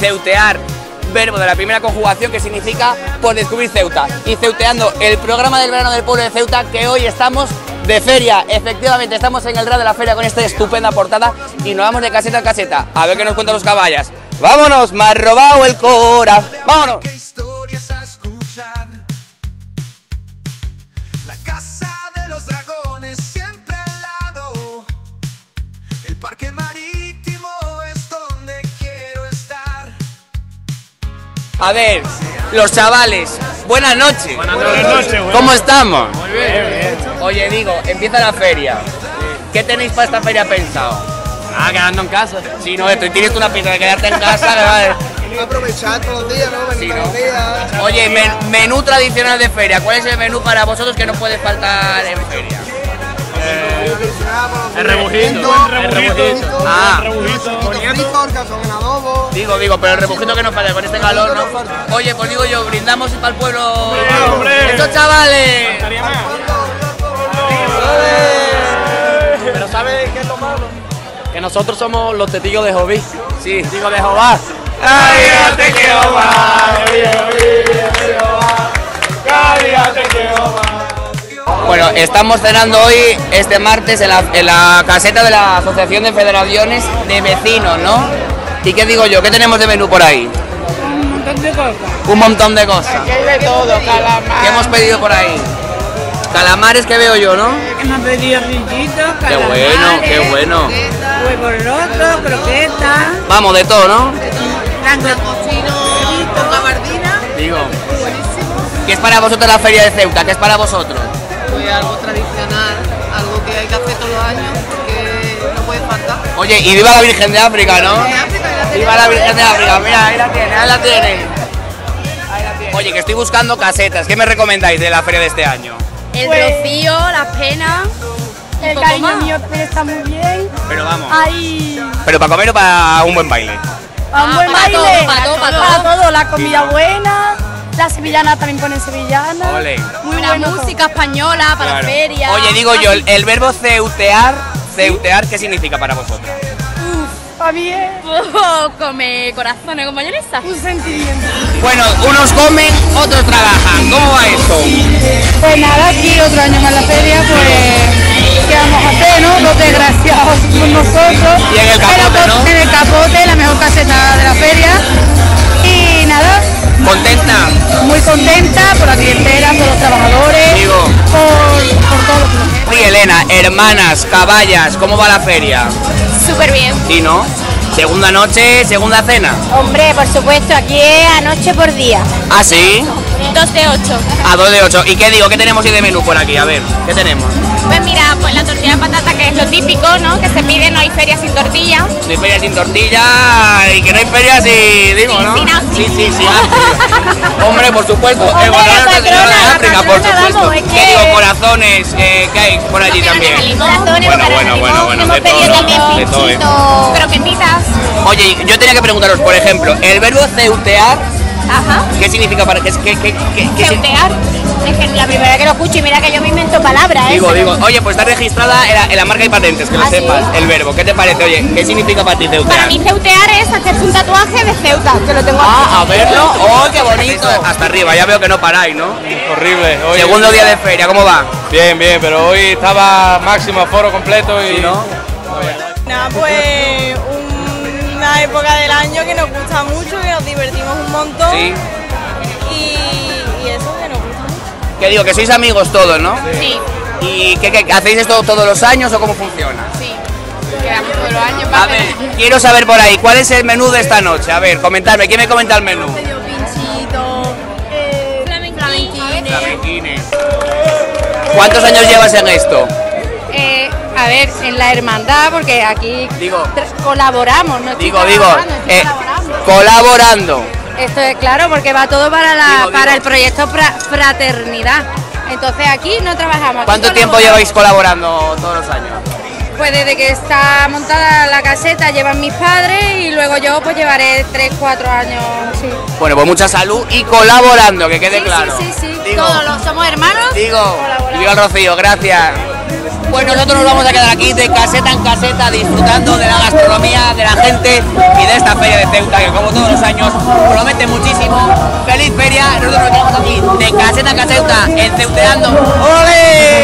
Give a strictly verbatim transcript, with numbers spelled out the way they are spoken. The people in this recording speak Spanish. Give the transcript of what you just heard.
ceutear, verbo de la primera conjugación que significa por descubrir Ceuta. Y ceuteando el programa del verano del pueblo de Ceuta, que hoy estamos de feria. Efectivamente, estamos en el R A de la feria con esta estupenda portada y nos vamos de caseta a caseta. A ver qué nos cuentan los caballas. ¡Vámonos! ¡Me ha robado el cora! ¡Vámonos! La casa de los dragones siempre al lado. El parque marítimo es donde quiero estar. A ver, los chavales, buenas noches. Buenas noches. ¿Cómo estamos? Muy bien, bien. Oye, digo, empieza la feria. ¿Qué tenéis para esta feria pensado? Ah, quedando en casa. Si no, esto, tienes una pinta de quedarte en casa, ¿verdad? Aprovechar todos los días, ¿no? Sí, Venir ¿no? todos los días. Oye, men- menú tradicional de feria. ¿Cuál es el menú para vosotros que no puede faltar en feria? El rebujito. El rebujito. Ah. El rebujito. Fritos, calzón en adobo. Digo, digo, pero el rebujito que nos falta con este calor, ¿no? Oye, pues digo yo, brindamos y para el pueblo. hombre. ¡Estos chavales! Pero ¿sabes qué es lo malo? Que nosotros somos los testigos de Joví. Sí. Digo, de Jehová. ¡Ay, ya te quiero más! Bueno, estamos cenando hoy, este martes, en la, en la caseta de la Asociación de Federaciones de Vecinos, ¿no? ¿Y qué digo yo? ¿Qué tenemos de menú por ahí? Un montón de cosas. Un montón de cosas. Aquí hay de todo, calamar. ¿Qué hemos pedido por ahí? Calamares que veo yo, ¿no? Hemos pedido rillitos, Qué calamares. bueno, qué bueno. Huevos rotos, croquetas. Vamos, de todo, ¿no? Langostino con gabardina. Digo. ¿Qué es para vosotros la feria de Ceuta? ¿Qué es para vosotros? Pues algo tradicional, algo que hay que hacer todos los años, que no puede faltar. Oye, y viva la Virgen de África, ¿no? De África, de la Viva la Virgen de África, mira, ahí la tiene, ahí la tiene. Ahí la tiene. Oye, que estoy buscando casetas. ¿Qué me recomendáis de la feria de este año? El Pues- rocío, las penas. El poco cariño más. mío está muy bien. Pero vamos. Hay ¿Pero para comer o para un buen baile? para un Ah, buen para baile, todo, para todo, para todo. la comida buena, las sevillanas también ponen sevillanas. Ole. Muy Buena bueno todo. música española para Claro. la feria. Oye, digo yo, el, el verbo ceutear, ceutear, ¿qué significa para vosotros? Para mí es Oh, come corazones con mayonesa. un sentimiento. Bueno, unos comen, otros trabajan. ¿Cómo va esto? Pues nada, aquí otro año más la feria, pues ¿qué vamos a hacer, no? Los desgraciados somos nosotros. Y en el capote, Pero, ¿no? En el capote, la mejor caseta de la feria. Y nada, ¿Contenta? muy contenta por la clientela, por los trabajadores, Digo. por, por todo lo que Sí, Elena, hermanas, caballas, ¿cómo va la feria? Súper bien. ¿Sí, no? Segunda noche, segunda cena. Hombre, por supuesto, aquí es a noche por día. ¿Ah, sí? dos de ocho. A dos de ocho. ¿Y qué digo? ¿Qué tenemos hoy de menú por aquí? A ver, ¿qué tenemos? Pues mira, pues la tortilla de patata, que es lo típico, ¿no? Que se pide, no hay feria sin tortilla. No hay feria sin tortilla y que no hay feria sin... digo, ¿no? sin África. Sí, sí, sí. África. Hombre, por supuesto. Hombre, el gobierno la nacional de patrona, la África, por patrona, supuesto. vamos, es ¿Qué que- digo? Corazones, eh, ¿qué hay por allí también? Corazones, Bueno, bueno, bocadillo, bueno, bueno, hemos de todo, pedido también de todo, ¿eh? pinchitos, croquetitas. Oye, yo tenía que preguntaros, por ejemplo, el verbo ceutear, Ajá. ¿qué significa para qué, qué, qué, qué, qué si- Ceutear. Es que la primera que lo escucho y mira que yo me invento palabras, ¿eh? Digo, digo, oye, pues está registrada en la, en la marca y patentes, que lo ¿Ah, sí? sepas, el verbo. ¿Qué te parece? Oye, ¿qué significa para ti ceutear? Para mí ceutear es hacerse un tatuaje de Ceuta, que lo tengo Ah, a aquí. verlo. ¡Oh, qué bonito! Hasta arriba, ya veo que no paráis, ¿no? Horrible. Hoy Segundo día de feria, ¿cómo va? Bien, bien, pero hoy estaba máximo aforo completo y... ¿Sí, no? Nada, pues una época del año que nos gusta mucho, que nos divertimos un montón. Sí. Y, y eso que nos gusta mucho. Que digo, que sois amigos todos, ¿no? Sí, ¿Y qué, qué, hacéis esto todos los años o cómo funciona? sí. Quedamos todos los años A para ver, quiero saber por ahí, ¿cuál es el menú de esta noche? A ver, comentadme, ¿quién me comenta el menú? pinchito, eh, flamenquines. ¿Cuántos años llevas en esto? Eh, a ver, en la hermandad, porque aquí Digo, tra- colaboramos, no estoy digo, digo, trabajando, estoy eh, colaborando. colaborando. Esto es claro, porque va todo para la Digo, para digo. el proyecto fra- Fraternidad. Entonces aquí no trabajamos. aquí ¿Cuánto tiempo colaboramos. lleváis colaborando todos los años? Pues desde que está montada la caseta llevan mis padres y luego yo pues llevaré tres, cuatro años, sí. Bueno, pues mucha salud y colaborando, que quede Sí, claro. sí, sí, sí. Digo, Todos los somos hermanos. digo, Colaboramos. y viva el Rocío, gracias. pues nosotros nos vamos a quedar aquí de caseta en caseta disfrutando de la gastronomía, de la gente y de esta feria de Ceuta que como todos los años promete muchísimo. ¡Feliz feria! Nosotros nos quedamos aquí de caseta en caseta en Ceuteando. ¡Ole!